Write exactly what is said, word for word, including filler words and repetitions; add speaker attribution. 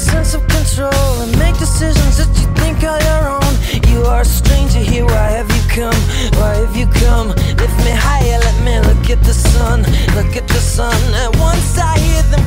Speaker 1: sense of control and make decisions that you think are your own. You are a stranger here, why have you come? Why have you come? Lift me higher, let me look at the sun. Look at the sun. And once I hear the